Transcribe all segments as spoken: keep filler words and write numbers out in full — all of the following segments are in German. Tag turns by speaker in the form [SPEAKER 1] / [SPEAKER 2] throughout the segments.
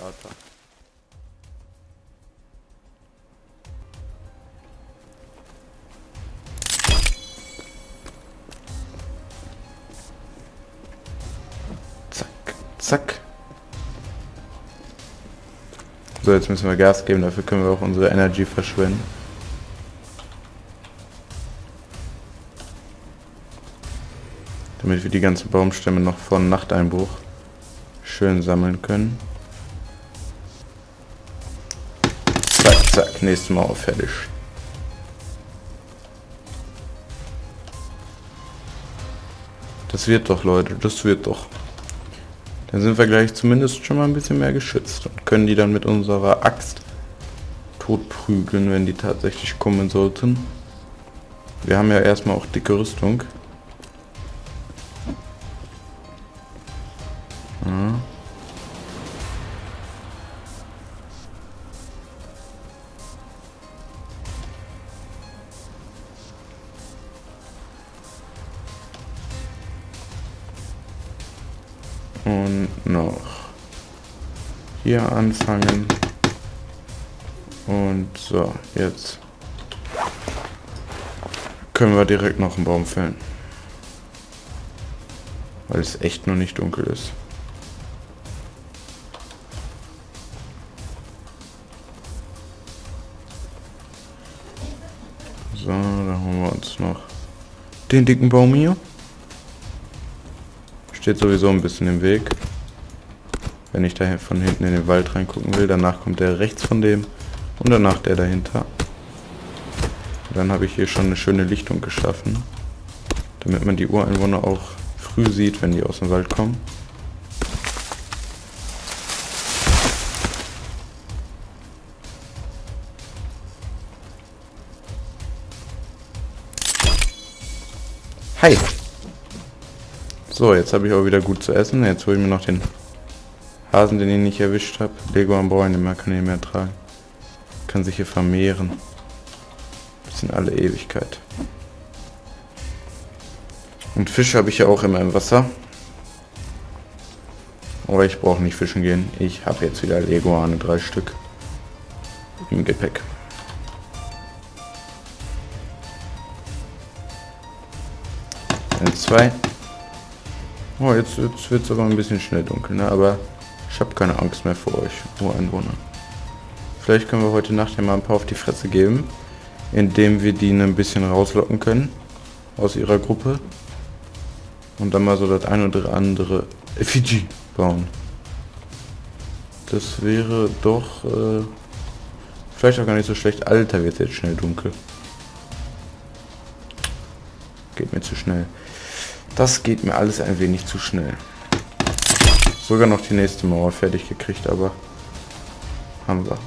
[SPEAKER 1] Theater. Zack, zack. So, jetzt müssen wir Gas geben, dafür können wir auch unsere Energy verschwenden. Damit wir die ganzen Baumstämme noch vor Nachteinbruch schön sammeln können. Zack, zack, nächstes Mal auch fertig. Das wird doch, Leute, das wird doch. Dann sind wir gleich zumindest schon mal ein bisschen mehr geschützt und können die dann mit unserer Axt totprügeln, wenn die tatsächlich kommen sollten. Wir haben ja erstmal auch dicke Rüstung. Ja. Und noch hier anfangen. Und so, jetzt können wir direkt noch einen Baum fällen. Weil es echt noch nicht dunkel ist. So, da holen wir uns noch den dicken Baum hier. Steht sowieso ein bisschen im Weg. Wenn ich da von hinten in den Wald reingucken will, danach kommt der rechts von dem und danach der dahinter. Und dann habe ich hier schon eine schöne Lichtung geschaffen, damit man die Ureinwohner auch früh sieht, wenn die aus dem Wald kommen. Hi! So, jetzt habe ich auch wieder gut zu essen. Jetzt hole ich mir noch den Hasen, den ich nicht erwischt habe. Lego am Bauern, den kann ich mehr tragen. Kann sich hier vermehren. Bis in alle Ewigkeit. Und Fisch habe ich ja auch immer im Wasser. Aber ich brauche nicht fischen gehen. Ich habe jetzt wieder Leguane, drei Stück im Gepäck. Und zwei. Oh, jetzt, jetzt wird es aber ein bisschen schnell dunkel, ne? Aber ich habe keine Angst mehr vor euch, Ureinwohner. Vielleicht können wir heute Nacht ja mal ein paar auf die Fresse geben, indem wir die ein bisschen rauslocken können aus ihrer Gruppe und dann mal so das ein oder andere Effigie bauen. Das wäre doch äh, vielleicht auch gar nicht so schlecht. Alter, wird jetzt schnell dunkel. Geht mir zu schnell. Das geht mir alles ein wenig zu schnell. Sogar noch die nächste Mauer fertig gekriegt, aber haben wir.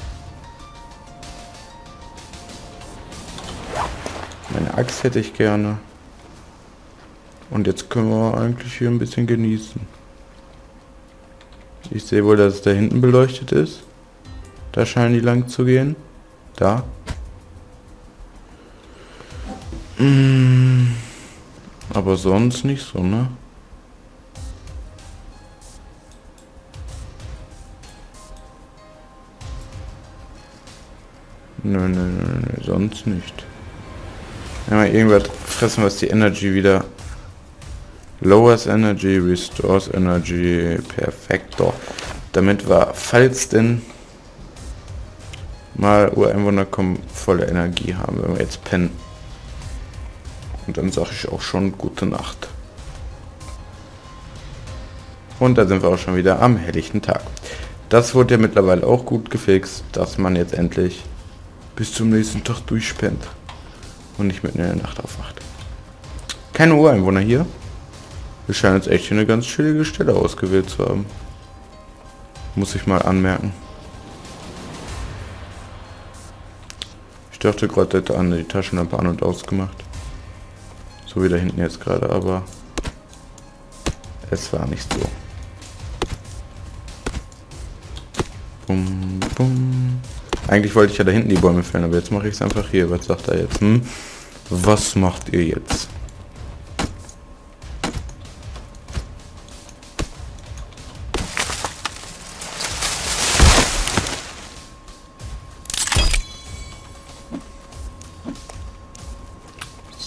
[SPEAKER 1] Meine Axt hätte ich gerne. Und jetzt können wir eigentlich hier ein bisschen genießen. Ich sehe wohl, dass es da hinten beleuchtet ist. Da scheinen die lang zu gehen. Da. Mmh. Aber sonst nicht so, ne? Nö, nö, nö, nö, sonst nicht. Ja, mal irgendwas fressen, was die Energy wieder... Lowers Energy, Restores Energy, perfekto. Damit wir, falls denn mal Ureinwohner kommen, volle Energie haben, wenn wir jetzt pennen. Und dann sage ich auch schon gute Nacht. Und da sind wir auch schon wieder am helllichten Tag. Das wurde ja mittlerweile auch gut gefixt, dass man jetzt endlich bis zum nächsten Tag durchpennt und nicht mitten in der Nacht aufwacht. Keine Ureinwohner hier. Wir scheinen jetzt echt hier eine ganz chillige Stelle ausgewählt zu haben. Muss ich mal anmerken. Ich dachte gerade, hätte Anne die Taschenlampe an- und ausgemacht. So wie da hinten jetzt gerade, aber es war nicht so. Bum, bum. Eigentlich wollte ich ja da hinten die Bäume fällen, aber jetzt mache ich es einfach hier. Was sagt er jetzt? Hm? Was macht ihr jetzt?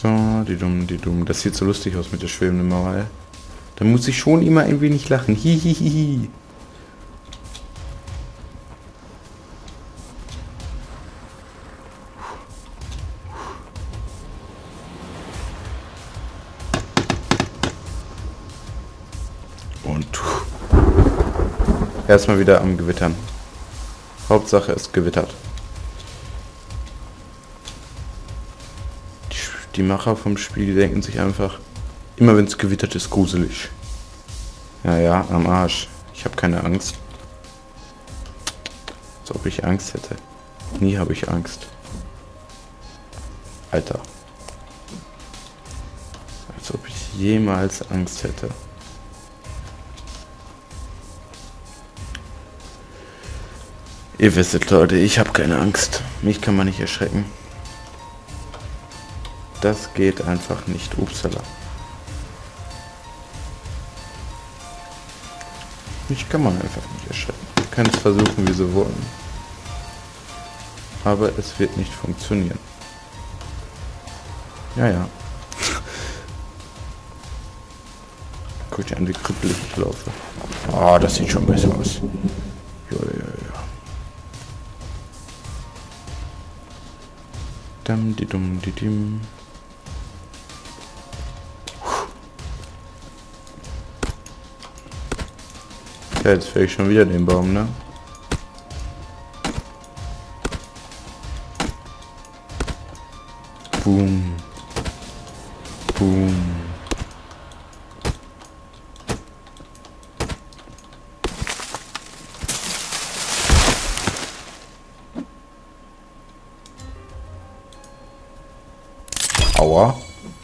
[SPEAKER 1] So, die dumm, die dumm. Das sieht so lustig aus mit der schwebenden Mauer. Da muss ich schon immer ein wenig lachen. Hihihihi. Und erstmal wieder am Gewittern. Hauptsache es gewittert. Die, die Macher vom Spiel, die denken sich einfach, immer wenn es gewittert ist, gruselig. Ja, ja, am Arsch. Ich habe keine Angst. Als ob ich Angst hätte. Nie habe ich Angst. Alter. Als ob ich jemals Angst hätte. Ihr wisst, Leute, ich habe keine Angst. Mich kann man nicht erschrecken. Das geht einfach nicht. Upsala. Mich kann man einfach nicht erschrecken. Wir können es versuchen, wie sie wollen. Aber es wird nicht funktionieren. Ja, ja. Guck dir an, wie krüppelig ich laufe. Ah, oh, das sieht schon besser aus. Ja, ja, ja. Dum, die dumm, die dim. Ja, jetzt fäll ich schon wieder den Baum, ne? Boom. Boom. Aua.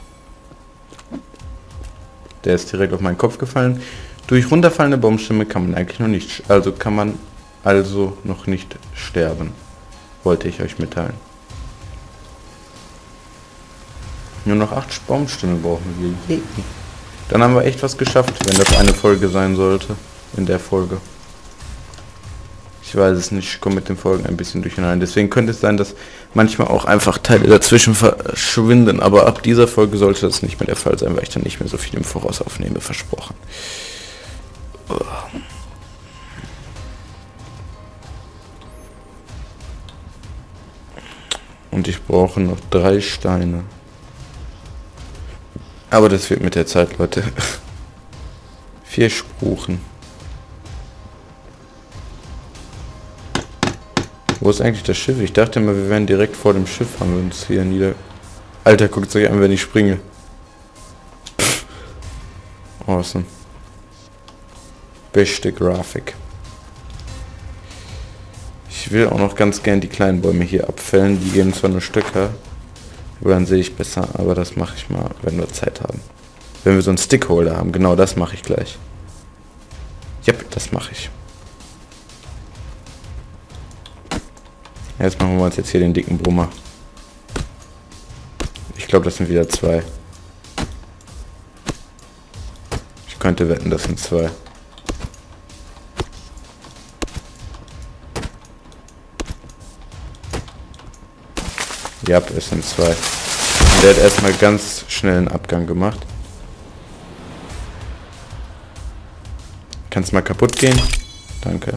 [SPEAKER 1] Der ist direkt auf meinen Kopf gefallen. Durch runterfallende Baumstämme kann man eigentlich noch nicht, also kann man also noch nicht sterben. Wollte ich euch mitteilen. Nur noch acht Baumstämme brauchen wir. Yay. Dann haben wir echt was geschafft, wenn das eine Folge sein sollte. In der Folge. Ich weiß es nicht, ich komme mit den Folgen ein bisschen durcheinander. Deswegen könnte es sein, dass manchmal auch einfach Teile dazwischen verschwinden. Aber ab dieser Folge sollte das nicht mehr der Fall sein, weil ich dann nicht mehr so viel im Voraus aufnehme, versprochen. Und ich brauche noch drei Steine. Aber das wird mit der Zeit, Leute. Vier Spruchen. Wo ist eigentlich das Schiff? Ich dachte immer, wir wären direkt vor dem Schiff, haben wir uns hier nieder... Alter, guckt euch an, wenn ich springe. Pff. Awesome. Beste Grafik. Ich will auch noch ganz gern die kleinen Bäume hier abfällen. Die geben zwar nur Stöcker, aber dann sehe ich besser. Aber das mache ich mal, wenn wir Zeit haben. Wenn wir so einen Stickholder haben. Genau, das mache ich gleich. Yep, das mache ich. Jetzt machen wir uns jetzt hier den dicken Brummer. Ich glaube, das sind wieder zwei. Ich könnte wetten, das sind zwei. Ja, es sind zwei. Und der hat erstmal ganz schnell einen Abgang gemacht. Kannst mal kaputt gehen? Danke.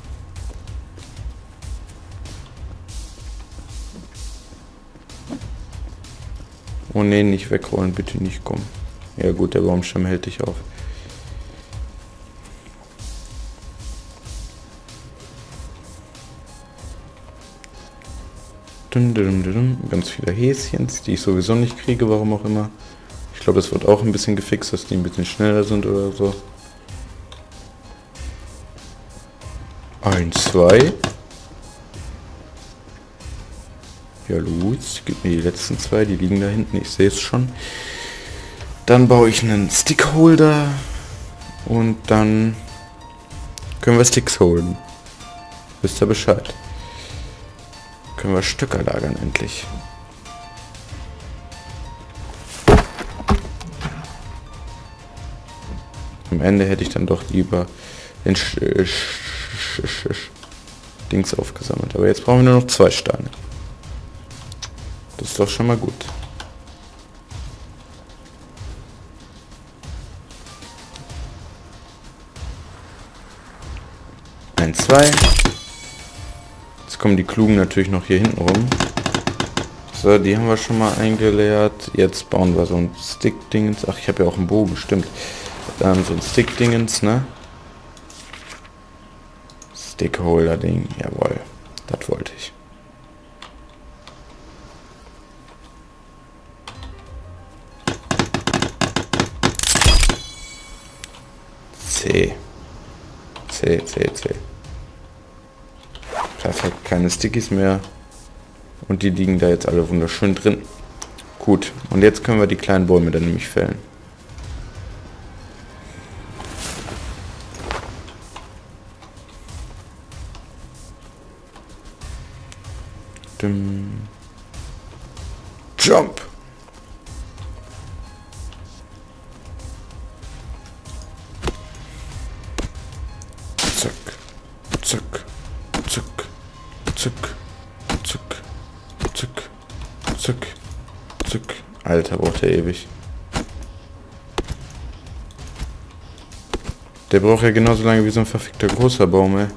[SPEAKER 1] Oh ne, nicht wegrollen, bitte nicht kommen. Ja gut, der Baumstamm hält dich auf. Dum, dum, dum. Ganz viele Häschens, die ich sowieso nicht kriege, warum auch immer. Ich glaube, das wird auch ein bisschen gefixt, dass die ein bisschen schneller sind oder so. Ein, zwei. Ja, los, gib mir die letzten zwei, die liegen da hinten, ich sehe es schon. Dann baue ich einen Stickholder und dann können wir Sticks holen. Wisst ihr Bescheid? Können wir Stöcker lagern endlich. Am Ende hätte ich dann doch lieber den Sch Sch Sch Sch Dings aufgesammelt. Aber jetzt brauchen wir nur noch zwei Steine. Das ist doch schon mal gut. Ein, zwei. Jetzt kommen die Klugen natürlich noch hier hinten rum. So, die haben wir schon mal eingeleert. Jetzt bauen wir so ein Stick-Dingens. Ach, ich habe ja auch einen Bogen, stimmt. Ähm, so ein Stick-Dingens, ne? Stickholder-Ding, jawohl. Das wollte ich. C. C, C, C. Perfekt, keine Stickies mehr. Und die liegen da jetzt alle wunderschön drin. Gut, und jetzt können wir die kleinen Bäume dann nämlich fällen. Dim. Jump! Zack, zack, zack, zack, zack, zack, zack, zack. Alter, braucht der ewig. Der braucht ja genauso lange wie so ein verfickter großer Baum, ey.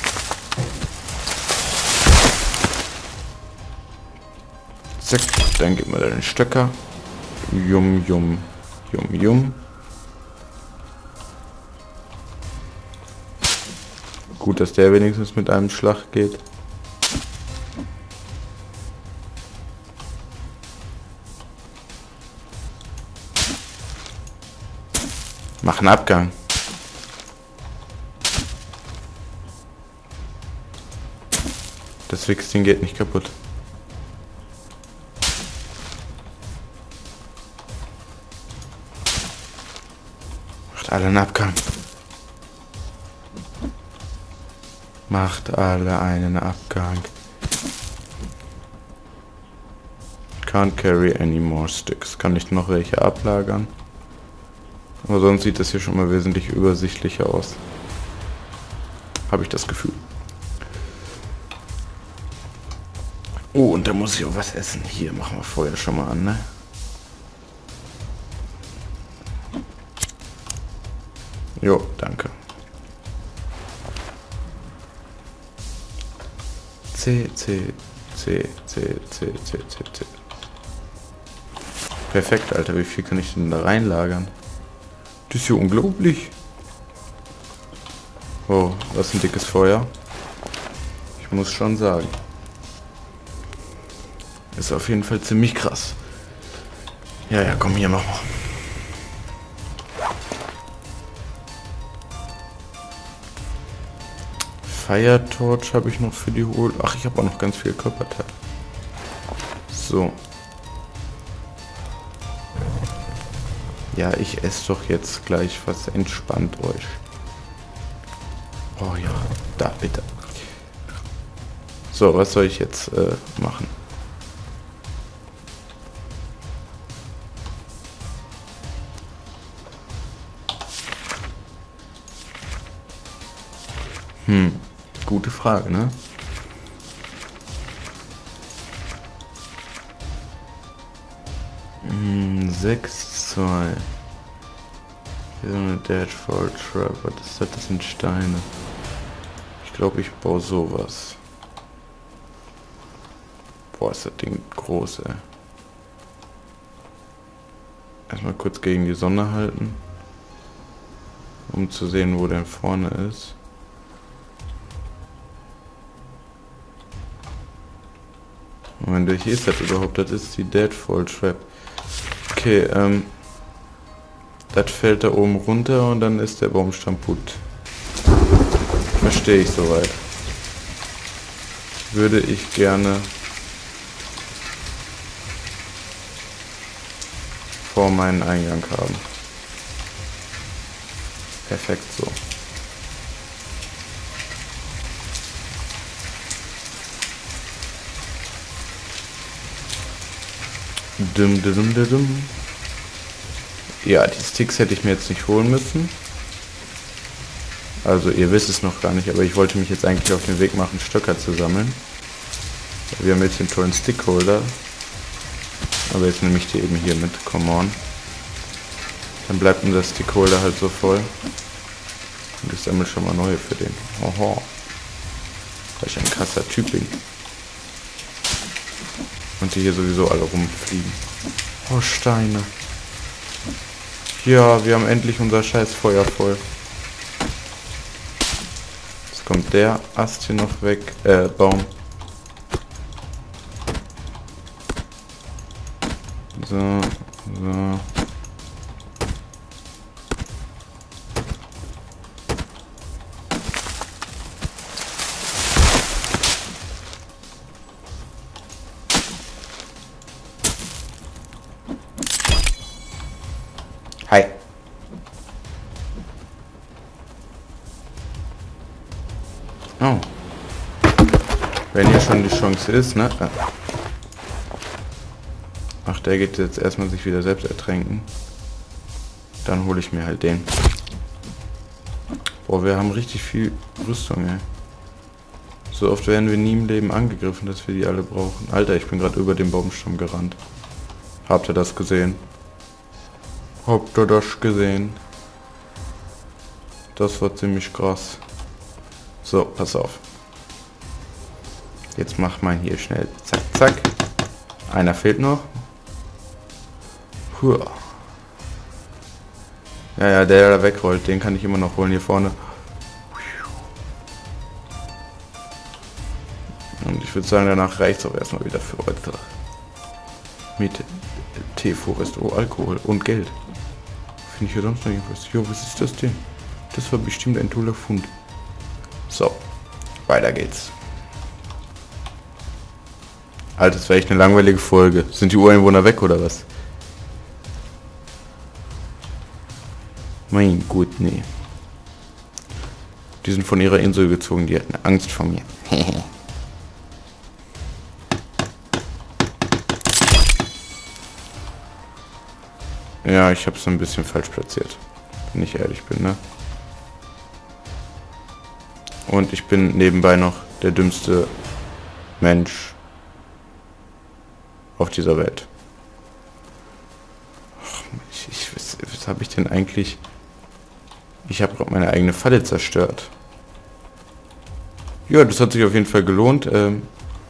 [SPEAKER 1] Zack, dann gib mal den Stöcker. Jum, jum, jum, jum. Gut, dass der wenigstens mit einem Schlag geht. Mach einen Abgang. Das Wichsding geht nicht kaputt. Macht alle einen Abgang. Macht alle einen Abgang. Can't carry any more sticks. Kann ich noch welche ablagern? Aber sonst sieht das hier schon mal wesentlich übersichtlicher aus. Habe ich das Gefühl. Oh, und da muss ich auch was essen. Hier, machen wir vorher schon mal an, ne? Jo, danke. C, C, C, C, C, C, C, C. Perfekt, Alter. Wie viel kann ich denn da reinlagern? Das ist hier unglaublich. Oh, was ein dickes Feuer. Ich muss schon sagen. Ist auf jeden Fall ziemlich krass. Ja, ja, komm hier, mach mal. Fire Torch habe ich noch für die Hol. Ach, ich habe auch noch ganz viel Körperteil. So. Ja, ich esse doch jetzt gleich was. Entspannt euch. Oh ja, da bitte. So, was soll ich jetzt äh, machen? Hm, gute Frage, ne? Hm, sechs, zwei. Hier so eine Deadfall Trap. Was ist das? Das sind Steine. Ich glaube, ich baue sowas. Boah, ist das Ding groß, ey. Erstmal kurz gegen die Sonne halten. Um zu sehen, wo der vorne ist. Moment, welche ist das überhaupt? Das ist die Deadfall Trap. Okay, ähm... das fällt da oben runter und dann ist der Baumstamm putt. Verstehe ich soweit. Würde ich gerne vor meinen Eingang haben. Perfekt so. Dum, dum, dum, dum. Ja, die Sticks hätte ich mir jetzt nicht holen müssen. Also ihr wisst es noch gar nicht, aber ich wollte mich jetzt eigentlich auf den Weg machen, Stöcker zu sammeln. Wir haben jetzt den tollen Stickholder. Aber jetzt nehme ich die eben hier mit, come on. Dann bleibt unser Stickholder halt so voll. Und ich sammle schon mal neue für den. Oho. Weil ich ein krasser Typ bin. Und die hier sowieso alle rumfliegen. Oh, Steine. Ja, wir haben endlich unser scheiß Feuer voll. Jetzt kommt der Ast hier noch weg. Äh, Baum. So, so. Hi. Oh. Wenn hier schon die Chance ist, ne? Ach, der geht jetzt erstmal sich wieder selbst ertränken. Dann hole ich mir halt den. Boah, wir haben richtig viel Rüstung, ey. So oft werden wir nie im Leben angegriffen, dass wir die alle brauchen. Alter, ich bin gerade über den Baumstamm gerannt. Habt ihr das gesehen? Habt ihr das gesehen? Das war ziemlich krass. So, pass auf. Jetzt macht man hier schnell zack, zack. Einer fehlt noch. Puh. Ja, ja, der da wegrollt, den kann ich immer noch holen hier vorne. Und ich würde sagen, danach reicht es auch erstmal wieder für heute. Mit Teeforest, oh, Alkohol und Geld. Finde ich hier sonst noch irgendwas? Jo, was ist das denn? Das war bestimmt ein toller Fund. So, weiter geht's. Alter, das wäre echt eine langweilige Folge. Sind die Ureinwohner weg oder was? Mein Gott, nee. Die sind von ihrer Insel gezogen, die hatten Angst vor mir. Ja, ich habe es ein bisschen falsch platziert. Wenn ich ehrlich bin, ne? Und ich bin nebenbei noch der dümmste Mensch auf dieser Welt. Ach, ich, ich, was was habe ich denn eigentlich... Ich habe gerade meine eigene Falle zerstört. Ja, das hat sich auf jeden Fall gelohnt. Ähm,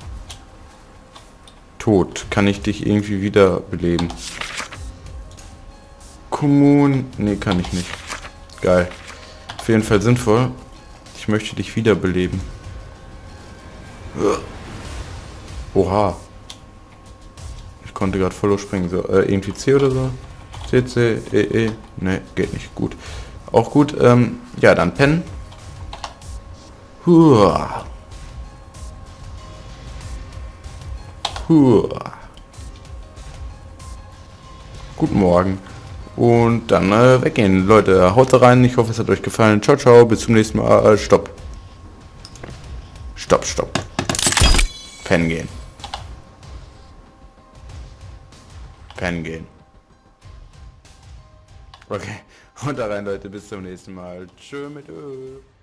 [SPEAKER 1] tot. Kann ich dich irgendwie wiederbeleben? Kommun... Nee, kann ich nicht. Geil. Auf jeden Fall sinnvoll. Ich möchte dich wiederbeleben. Oha. Ich konnte gerade voll springen. So, äh, irgendwie C oder so? C, C, E, E. Ne, geht nicht. Gut. Auch gut. Ähm, ja, dann pennen. Huah. Huah. Guten Morgen. Und dann äh, weggehen. Leute, haut rein. Ich hoffe, es hat euch gefallen. Ciao, ciao. Bis zum nächsten Mal. Äh, stopp. Stopp, stopp. Pennen gehen. Pennen gehen. Okay. Und da rein, Leute. Bis zum nächsten Mal. Tschö mit Ö.